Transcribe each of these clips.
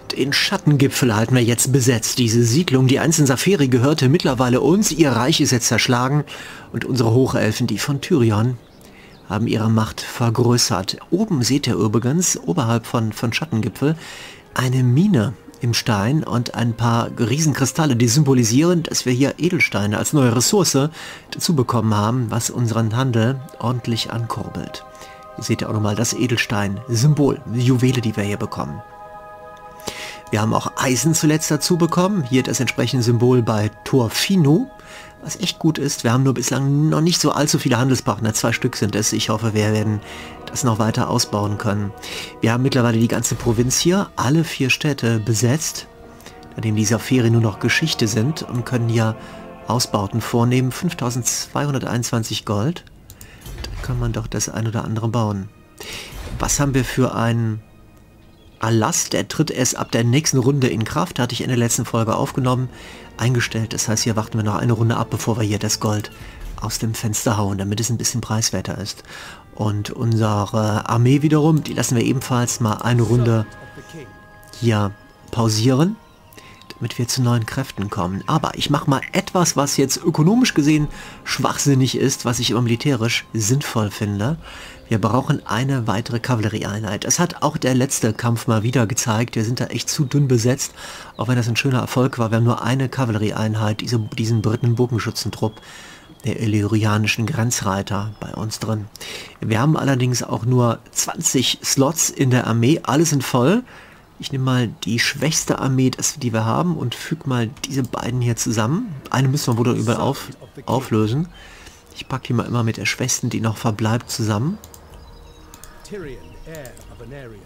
Den Schattengipfel halten wir jetzt besetzt. Diese Siedlung, die einst in Saferi gehörte, mittlerweile uns. Ihr Reich ist jetzt zerschlagen und unsere Hochelfen, die von Tyrion, haben ihre Macht vergrößert. Oben seht ihr übrigens, oberhalb von Schattengipfel, eine Mine im Stein und ein paar Riesenkristalle, die symbolisieren, dass wir hier Edelsteine als neue Ressource dazu bekommen haben, was unseren Handel ordentlich ankurbelt. Hier seht ihr auch nochmal das Edelstein-Symbol, die Juwele, die wir hier bekommen. Wir haben auch Eisen zuletzt dazu bekommen. Hier das entsprechende Symbol bei Torfino, was echt gut ist. Wir haben nur bislang noch nicht so allzu viele Handelspartner. 2 Stück sind es. Ich hoffe, wir werden das noch weiter ausbauen können. Wir haben mittlerweile die ganze Provinz hier, alle 4 Städte besetzt, nachdem die Saferi nur noch Geschichte sind, und können hier Ausbauten vornehmen. 5221 Gold. Da kann man doch das ein oder andere bauen. Was haben wir für einen Erlass? Der tritt erst ab der nächsten Runde in Kraft, hatte ich in der letzten Folge aufgenommen, eingestellt. Das heißt, hier warten wir noch eine Runde ab, bevor wir hier das Gold aus dem Fenster hauen, damit es ein bisschen preiswerter ist. Und unsere Armee wiederum, die lassen wir ebenfalls mal eine Runde hier pausieren, damit wir zu neuen Kräften kommen. Aber ich mache mal etwas, was jetzt ökonomisch gesehen schwachsinnig ist, was ich aber militärisch sinnvoll finde. Wir brauchen eine weitere Kavallerieeinheit. Das hat auch der letzte Kampf mal wieder gezeigt. Wir sind da echt zu dünn besetzt, auch wenn das ein schöner Erfolg war. Wir haben nur eine Kavallerieeinheit, diesen Briten-Bogenschützentrupp der illyrianischen Grenzreiter bei uns drin. Wir haben allerdings auch nur 20 Slots in der Armee. Alle sind voll. Ich nehme mal die schwächste Armee, die wir haben, und füge mal diese beiden hier zusammen. Eine müssen wir wohl überall auflösen. Ich packe die mal immer mit der schwächsten, die noch verbleibt, zusammen. Tyrion, heir of Anarion.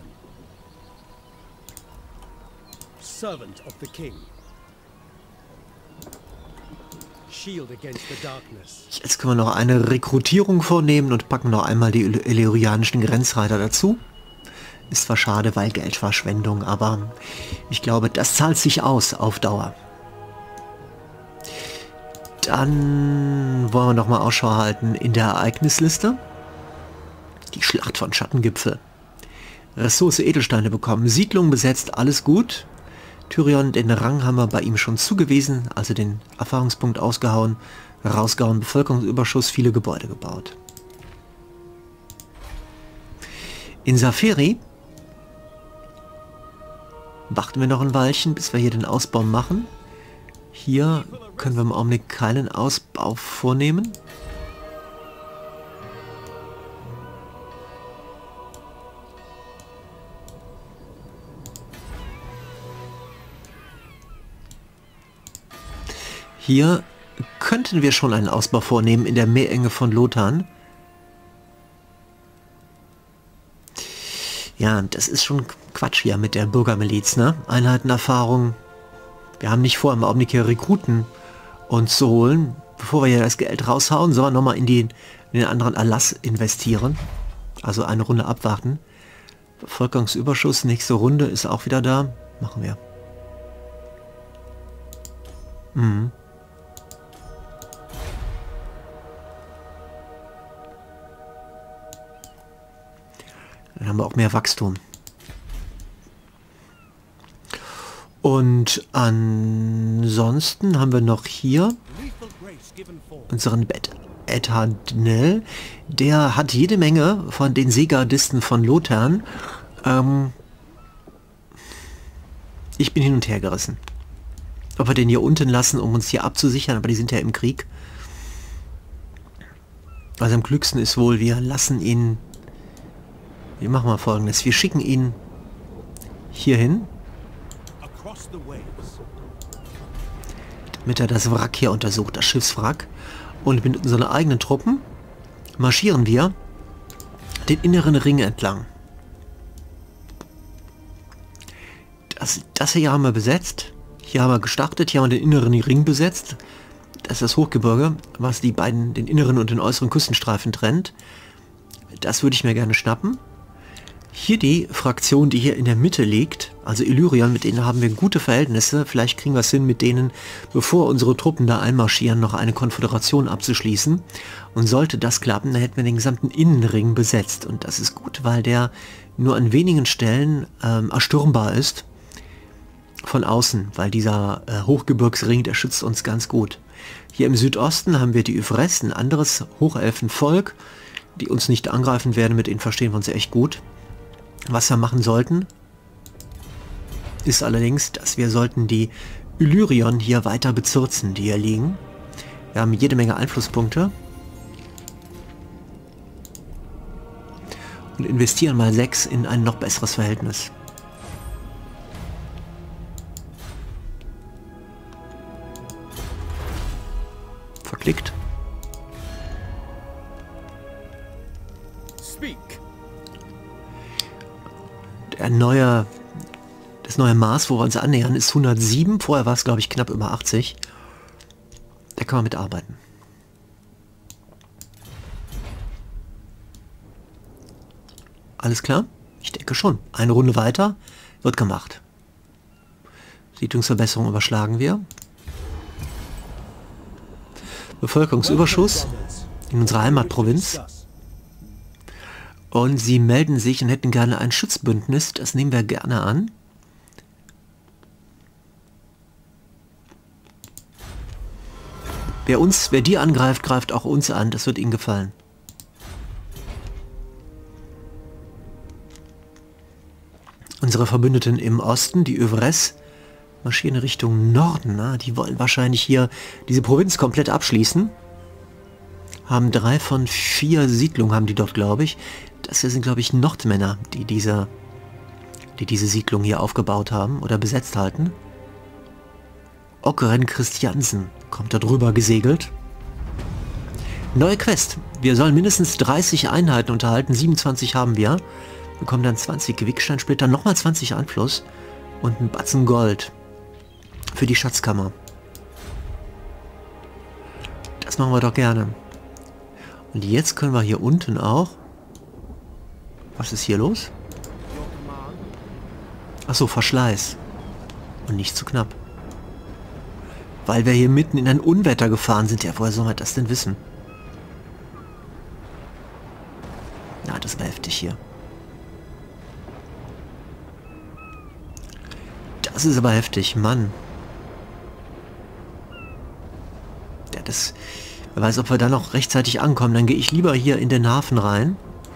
Servant of the king. Shield against the darkness. Jetzt können wir noch eine Rekrutierung vornehmen und packen noch einmal die illyrianischen Grenzreiter dazu. Ist zwar schade, weil Geldverschwendung, aber ich glaube, das zahlt sich aus auf Dauer. Dann wollen wir noch mal Ausschau halten in der Ereignisliste. Die Schlacht von Schattengipfel. Ressource Edelsteine bekommen. Siedlung besetzt, alles gut. Tyrion, den Rang haben wir bei ihm schon zugewiesen, also den Erfahrungspunkt ausgehauen, rausgehauen, Bevölkerungsüberschuss, viele Gebäude gebaut. In Saferi warten wir noch ein Weilchen, bis wir hier den Ausbau machen. Hier können wir im Augenblick keinen Ausbau vornehmen. Hier könnten wir schon einen Ausbau vornehmen in der Meerenge von Lothar. Ja, das ist schon Quatsch hier mit der Bürgermiliz, ne? Einheitenerfahrung. Wir haben nicht vor, im Augenblick hier Rekruten uns zu holen. Bevor wir hier das Geld raushauen, sollen wir nochmal in den anderen Erlass investieren. Also eine Runde abwarten. Bevölkerungsüberschuss, nächste Runde ist auch wieder da. Machen wir. Mhm. Dann haben wir auch mehr Wachstum. Und ansonsten haben wir noch hier unseren Ethandnell. Der hat jede Menge von den Seegardisten von Lothar. Ich bin hin und her gerissen. Ob wir den hier unten lassen, um uns hier abzusichern, aber die sind ja im Krieg. Also am klügsten ist wohl, wir lassen ihn... Wir machen mal Folgendes. Wir schicken ihn hier hin, damit er das Wrack hier untersucht, das Schiffswrack. Und mit unseren eigenen Truppen marschieren wir den inneren Ring entlang. Das hier haben wir besetzt. Hier haben wir gestartet, hier haben wir den inneren Ring besetzt. Das ist das Hochgebirge, was die beiden, den inneren und den äußeren Küstenstreifen trennt. Das würde ich mir gerne schnappen. Hier die Fraktion, die hier in der Mitte liegt, also Illyrion, mit denen haben wir gute Verhältnisse. Vielleicht kriegen wir es hin, mit denen, bevor unsere Truppen da einmarschieren, noch eine Konföderation abzuschließen. Und sollte das klappen, dann hätten wir den gesamten Innenring besetzt. Und das ist gut, weil der nur an wenigen Stellen erstürmbar ist. von außen, weil dieser Hochgebirgsring, der schützt uns ganz gut. Hier im Südosten haben wir die Yvres, ein anderes Hochelfenvolk, die uns nicht angreifen werden, mit denen verstehen wir uns echt gut. Was wir machen sollten, ist allerdings, dass wir sollten die Illyrion hier weiter bezirzen, die hier liegen. Wir haben jede Menge Einflusspunkte. Und investieren mal 6 in ein noch besseres Verhältnis. Verklickt. Das neue Maß, wo wir uns annähern, ist 107. Vorher war es, glaube ich, knapp über 80. Da kann man mitarbeiten. Alles klar? Ich denke schon. Eine Runde weiter wird gemacht. Siedlungsverbesserung überschlagen wir. Bevölkerungsüberschuss in unserer Heimatprovinz. Und sie melden sich und hätten gerne ein Schutzbündnis. Das nehmen wir gerne an. Wer die angreift, greift auch uns an. Das wird ihnen gefallen. Unsere Verbündeten im Osten, die Yvres, marschieren Richtung Norden. Na? Die wollen wahrscheinlich hier diese Provinz komplett abschließen. Haben 3 von 4 Siedlungen, haben die dort, glaube ich. Das hier sind, glaube ich, Nordmänner, die diese Siedlung hier aufgebaut haben oder besetzt halten. Ockeren Christiansen kommt da drüber gesegelt. Neue Quest. Wir sollen mindestens 30 Einheiten unterhalten. 27 haben wir. Bekommen dann 20 Gewicksteinsplitter, nochmal 20 Einfluss und einen Batzen Gold für die Schatzkammer. Das machen wir doch gerne. Und jetzt können wir hier unten auch... Was ist hier los? Achso, Verschleiß. Und nicht zu knapp. Weil wir hier mitten in ein Unwetter gefahren sind. Ja, woher soll man das denn wissen? Na, das war heftig hier. Das ist aber heftig, Mann. Ja, das... Wer weiß, ob wir da noch rechtzeitig ankommen. Dann gehe ich lieber hier in den Hafen rein.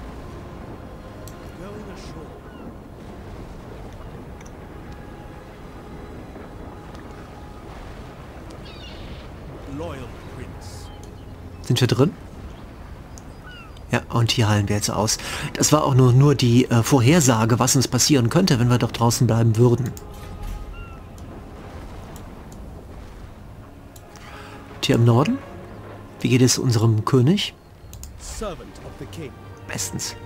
Sind wir drin? Ja, und hier heilen wir jetzt aus. Das war auch nur die Vorhersage, was uns passieren könnte, wenn wir doch draußen bleiben würden. Hier im Norden? Wie geht es unserem König? Bestens.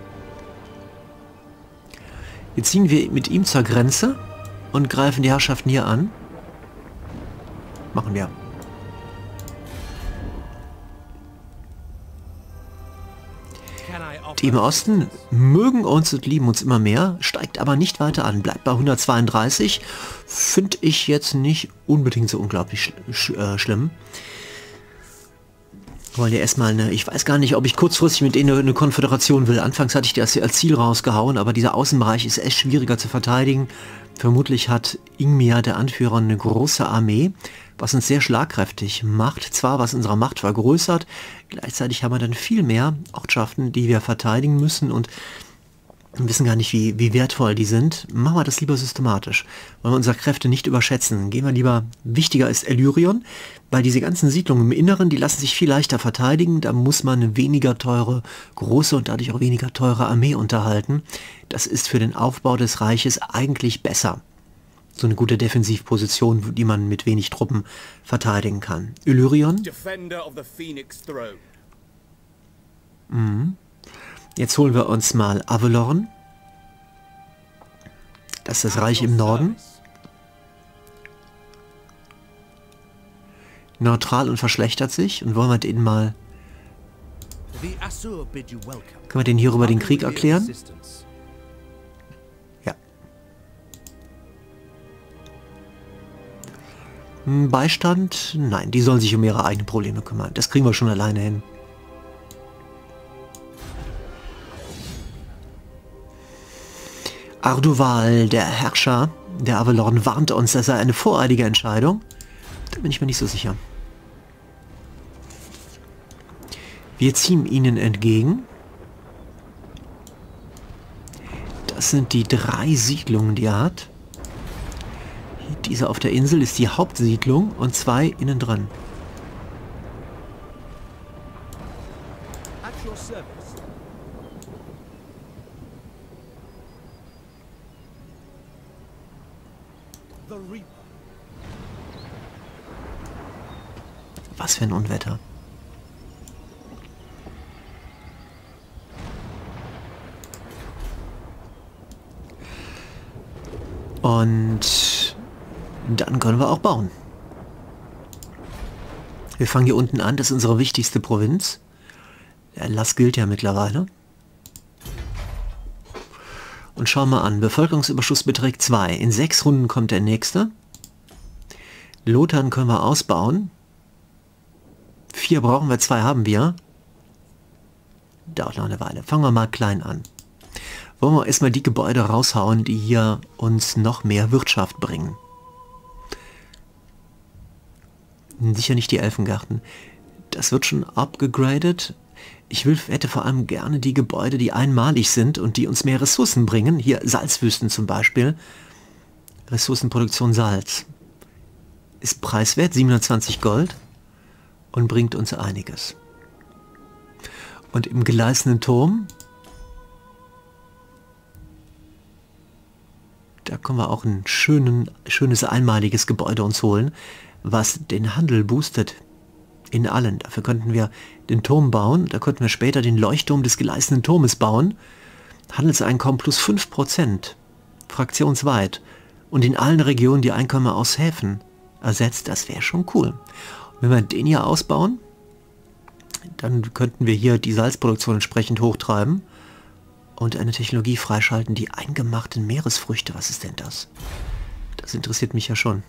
Jetzt ziehen wir mit ihm zur Grenze und greifen die Herrschaften hier an. Machen wir. Die im Osten mögen uns und lieben uns immer mehr, steigt aber nicht weiter an, bleibt bei 132. Finde ich jetzt nicht unbedingt so unglaublich schlimm. Wollen ja erstmal eine, ich weiß gar nicht, ob ich kurzfristig mit denen eine Konföderation will. Anfangs hatte ich das als Ziel rausgehauen, aber dieser Außenbereich ist echt schwieriger zu verteidigen. Vermutlich hat Ingmar, der Anführer, eine große Armee, was uns sehr schlagkräftig macht. Zwar, was unsere Macht vergrößert, gleichzeitig haben wir dann viel mehr Ortschaften, die wir verteidigen müssen und wissen gar nicht, wie wertvoll die sind. Machen wir das lieber systematisch. Wollen wir unsere Kräfte nicht überschätzen. Gehen wir lieber, wichtiger ist Illyrion, weil diese ganzen Siedlungen im Inneren, die lassen sich viel leichter verteidigen. Da muss man eine weniger teure, große und dadurch auch weniger teure Armee unterhalten. Das ist für den Aufbau des Reiches eigentlich besser. So eine gute Defensivposition, die man mit wenig Truppen verteidigen kann. Illyrion. Jetzt holen wir uns mal Avalorn. Das ist das Reich im Norden. Neutral und verschlechtert sich. Und wollen wir den mal... Können wir den hier rüber den Krieg erklären? Ja. Beistand? Nein, die sollen sich um ihre eigenen Probleme kümmern. Das kriegen wir schon alleine hin. Arduval, der Herrscher der Avalon, warnt uns, das sei eine voreilige Entscheidung. Da bin ich mir nicht so sicher. Wir ziehen ihnen entgegen. Das sind die 3 Siedlungen, die er hat. Diese auf der Insel ist die Hauptsiedlung und 2 innen drin. At your service. The Reaper. Was für ein Unwetter. Und dann können wir auch bauen. Wir fangen hier unten an, das ist unsere wichtigste Provinz. Der Erlass gilt ja mittlerweile. Und schauen wir an, Bevölkerungsüberschuss beträgt 2. In 6 Runden kommt der nächste. Lothern können wir ausbauen. 4 brauchen wir, 2 haben wir. Dauert noch eine Weile. Fangen wir mal klein an. Wollen wir erstmal die Gebäude raushauen, die hier uns noch mehr Wirtschaft bringen. Sicher nicht die Elfengarten. Das wird schon abgegradet. Ich hätte vor allem gerne die Gebäude, die einmalig sind und die uns mehr Ressourcen bringen. Hier Salzwüsten zum Beispiel. Ressourcenproduktion Salz. Ist preiswert, 720 Gold. Und bringt uns einiges. Und im geleisteten Turm, da können wir auch ein schönes einmaliges Gebäude uns holen, was den Handel boostet in allen. Dafür könnten wir den Turm bauen, da könnten wir später den Leuchtturm des geleisteten Turmes bauen. Handelseinkommen plus 5%, fraktionsweit. Und in allen Regionen die Einkommen aus Häfen ersetzt, das wäre schon cool. Und wenn wir den hier ausbauen, dann könnten wir hier die Salzproduktion entsprechend hochtreiben und eine Technologie freischalten, die eingemachten Meeresfrüchte. Was ist denn das? Das interessiert mich ja schon.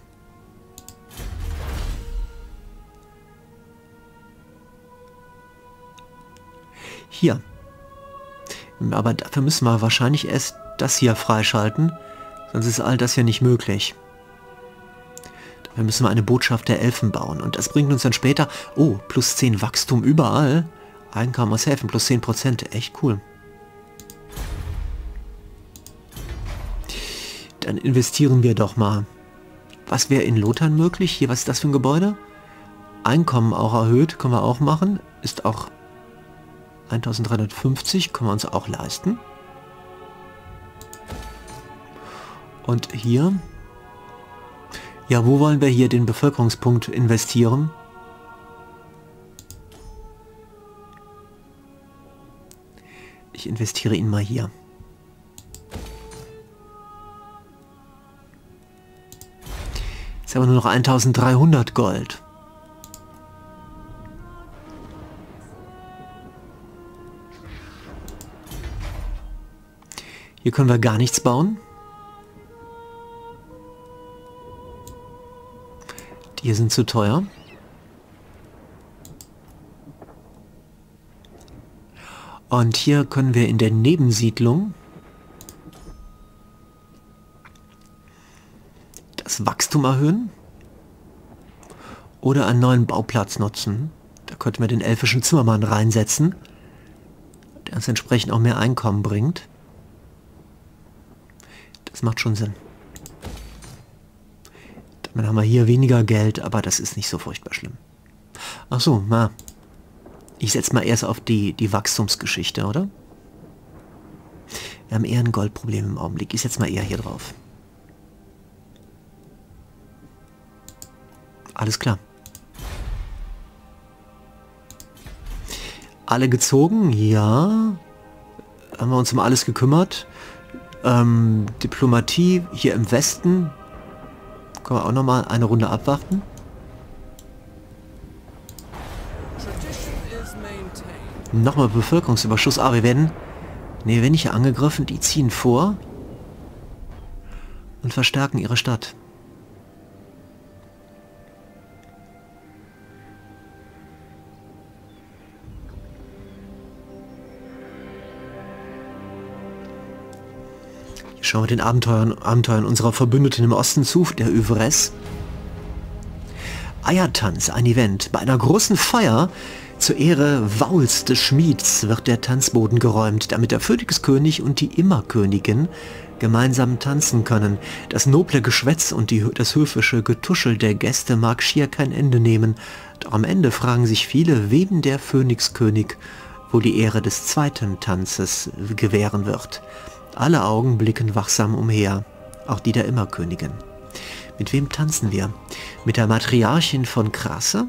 Hier. Aber dafür müssen wir wahrscheinlich erst das hier freischalten, sonst ist all das hier nicht möglich. Dafür müssen wir eine Botschaft der Elfen bauen und das bringt uns dann später, oh, plus 10 Wachstum überall, Einkommen aus Häfen, plus 10%, echt cool. Dann investieren wir doch mal. Was wäre in Lothern möglich? Hier, was ist das für ein Gebäude? Einkommen auch erhöht, können wir auch machen. Ist auch 1350, können wir uns auch leisten. Und hier? Ja, wo wollen wir hier den Bevölkerungspunkt investieren? Ich investiere ihn mal hier. Jetzt haben wir nur noch 1300 Gold. Hier können wir gar nichts bauen. Die hier sind zu teuer. Und hier können wir in der Nebensiedlung das Wachstum erhöhen oder einen neuen Bauplatz nutzen. Da könnten wir den elfischen Zimmermann reinsetzen, der uns entsprechend auch mehr Einkommen bringt. Das macht schon Sinn. Dann haben wir hier weniger Geld, aber das ist nicht so furchtbar schlimm. Ach so, na. Ich setze mal erst auf die Wachstumsgeschichte, oder? Wir haben eher ein Goldproblem im Augenblick. Ich setze mal eher hier drauf. Alles klar. Alle gezogen? Ja. Haben wir uns um alles gekümmert. Diplomatie hier im Westen. Können wir auch nochmal eine Runde abwarten. Nochmal Bevölkerungsüberschuss. Ah, wir werden nicht hier angegriffen. Die ziehen vor und verstärken ihre Stadt. Schauen wir den Abenteuern unserer Verbündeten im Osten zu, der Övres. Eiertanz, ein Event. Bei einer großen Feier zur Ehre Vauls des Schmieds wird der Tanzboden geräumt, damit der Phönixkönig und die Immerkönigin gemeinsam tanzen können. Das noble Geschwätz und das höfische Getuschel der Gäste mag schier kein Ende nehmen. Doch am Ende fragen sich viele, wem der Phönixkönig wohl die Ehre des zweiten Tanzes gewähren wird. Alle Augen blicken wachsam umher, auch die der Immerkönigin. Mit wem tanzen wir? Mit der Matriarchin von Krasse?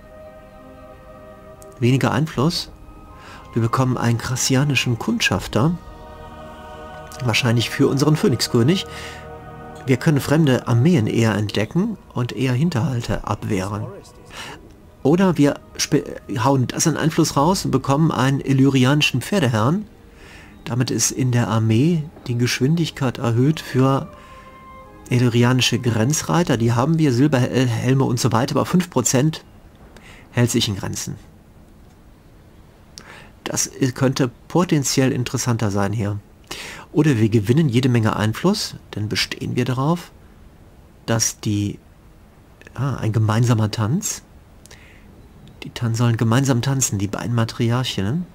Weniger Einfluss? Wir bekommen einen krassianischen Kundschafter, wahrscheinlich für unseren Phönixkönig. Wir können fremde Armeen eher entdecken und eher Hinterhalte abwehren. Oder wir hauen das an Einfluss raus und bekommen einen illyrianischen Pferdeherrn. Damit ist in der Armee die Geschwindigkeit erhöht für illyrianische Grenzreiter. Die haben wir, Silberhelme und so weiter, aber 5% hält sich in Grenzen. Das könnte potenziell interessanter sein hier. Oder wir gewinnen jede Menge Einfluss, dann bestehen wir darauf, dass ein gemeinsamer Tanz, sollen gemeinsam tanzen, die beiden Matriarchinnen.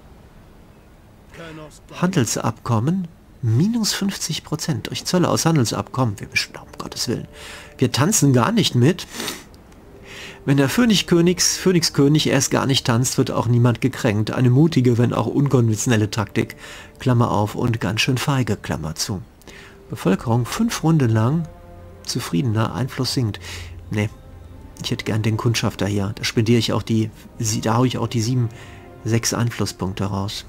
Handelsabkommen, minus 50% durch Zölle aus Handelsabkommen. Wir bestimmen, um Gottes Willen. Wir tanzen gar nicht mit. Wenn der Phönixkönig erst gar nicht tanzt, wird auch niemand gekränkt. Eine mutige, wenn auch unkonventionelle Taktik, Klammer auf, und ganz schön feige, Klammer zu. Bevölkerung 5 Runden lang zufriedener, Einfluss sinkt. Nee, ich hätte gern den Kundschafter hier. Da spendiere ich auch da haue ich auch die 6 Einflusspunkte raus.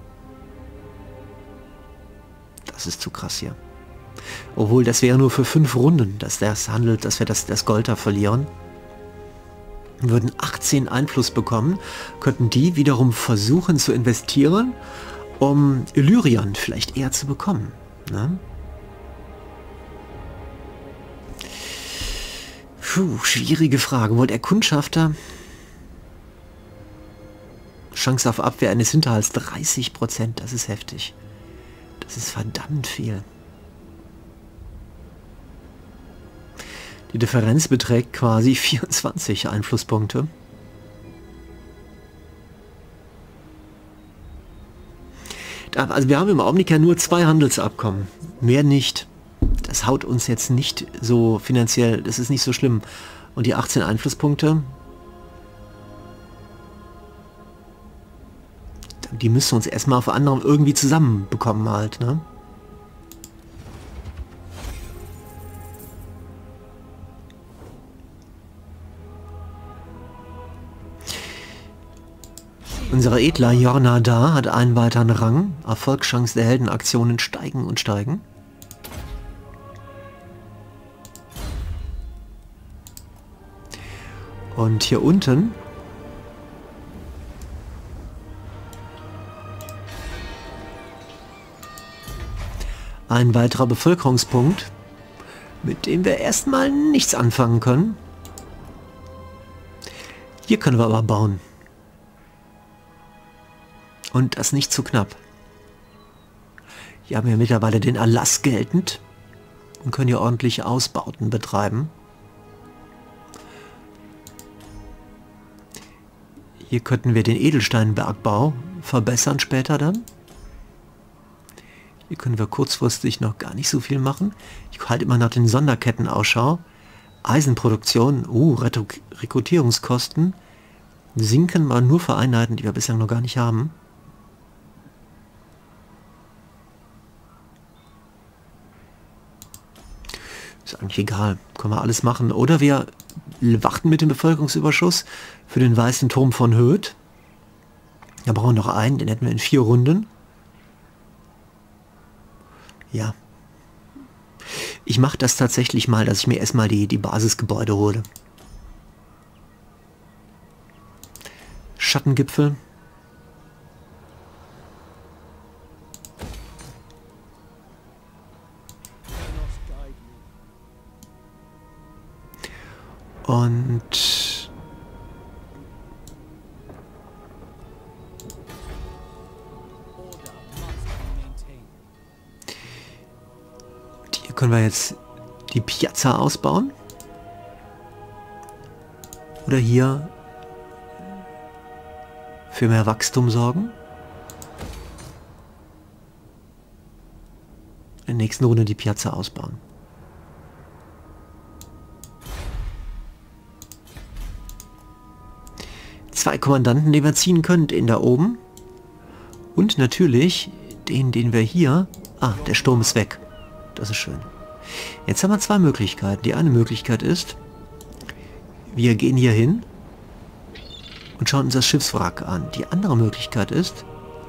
Das ist zu krass hier. Obwohl, das wäre nur für 5 Runden, dass das handelt, dass wir das Gold da verlieren. Wir würden 18 Einfluss bekommen, könnten die wiederum versuchen zu investieren, um Illyrien vielleicht eher zu bekommen. Ne? Puh, schwierige Frage. Wohl der Kundschafter? Chance auf Abwehr eines Hinterhalts 30%, das ist heftig. Das ist verdammt viel. Die Differenz beträgt quasi 24 Einflusspunkte. Also wir haben im Augenblick ja nur 2 Handelsabkommen. Mehr nicht. Das haut uns jetzt nicht so finanziell, das ist nicht so schlimm. Und die 18 Einflusspunkte, die müssen wir uns erstmal auf anderem irgendwie zusammenbekommen halt, ne? Unser edler Jornada hat einen weiteren Rang. Erfolgschance der Heldenaktionen steigen und steigen. Und hier unten ein weiterer Bevölkerungspunkt, mit dem wir erstmal nichts anfangen können. Hier können wir aber bauen. Und das nicht zu knapp. Hier haben wir mittlerweile den Erlass geltend und können hier ordentliche Ausbauten betreiben. Hier könnten wir den Edelsteinbergbau verbessern später dann. Hier können wir kurzfristig noch gar nicht so viel machen. Ich halte immer nach den Sonderketten Ausschau. Eisenproduktion, Rekrutierungskosten sinken mal nur für Einheiten, die wir bislang noch gar nicht haben. Ist eigentlich egal, können wir alles machen. Oder wir warten mit dem Bevölkerungsüberschuss für den weißen Turm von Höth. Da brauchen wir noch einen, den hätten wir in 4 Runden. Ja. Ich mache das tatsächlich mal, dass ich mir erstmal die Basisgebäude hole. Schattengipfel. Und können wir jetzt die Piazza ausbauen. Oder hier für mehr Wachstum sorgen. In der nächsten Runde die Piazza ausbauen. Zwei Kommandanten, die wir ziehen können, den da oben. Und natürlich den wir hier... Ah, der Sturm ist weg. Das ist schön. Jetzt haben wir zwei Möglichkeiten. Die eine Möglichkeit ist, wir gehen hier hin und schauen uns das Schiffswrack an. Die andere Möglichkeit ist,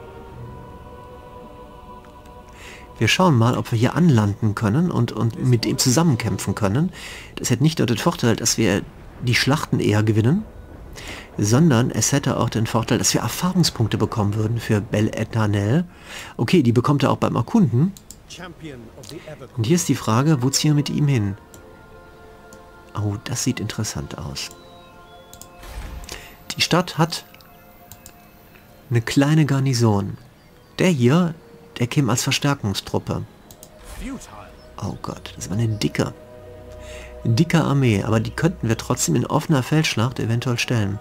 wir schauen mal, ob wir hier anlanden können und mit ihm zusammenkämpfen können. Das hätte nicht nur den Vorteil, dass wir die Schlachten eher gewinnen, sondern es hätte auch den Vorteil, dass wir Erfahrungspunkte bekommen würden für Bel Eternel. Okay, die bekommt er auch beim Erkunden. Und hier ist die Frage, wo ziehen wir mit ihm hin? Oh, das sieht interessant aus. Die Stadt hat eine kleine Garnison. Der hier, der käme als Verstärkungstruppe. Oh Gott, das war eine dicke Armee, aber die könnten wir trotzdem in offener Feldschlacht eventuell stellen.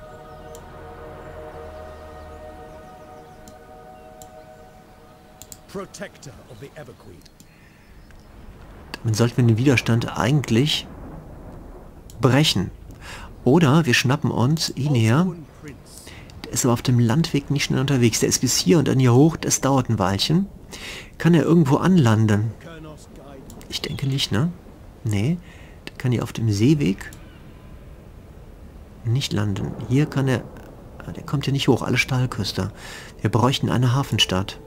Damit sollten wir den Widerstand eigentlich brechen. Oder wir schnappen uns ihn her. Der ist aber auf dem Landweg nicht schnell unterwegs. Der ist bis hier und dann hier hoch. Das dauert ein Weilchen. Kann er irgendwo anlanden? Ich denke nicht, ne? Nee. Der kann hier auf dem Seeweg nicht landen. Hier kann er... Der kommt hier nicht hoch. Alle Stahlküste. Wir bräuchten eine Hafenstadt.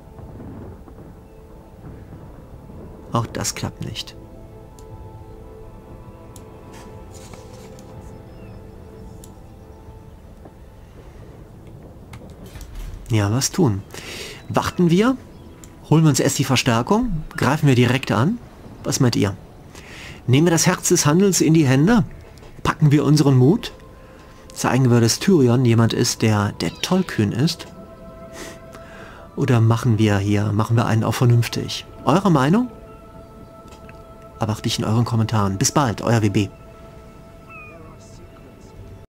Auch das klappt nicht. Ja, was tun? Warten wir? Holen wir uns erst die Verstärkung? Greifen wir direkt an? Was meint ihr? Nehmen wir das Herz des Handels in die Hände? Packen wir unseren Mut? Zeigen wir, dass Tyrion jemand ist, der tollkühn ist? Oder machen wir einen auch vernünftig? Eure Meinung? Erwarte ich in euren Kommentaren. Bis bald, euer WB.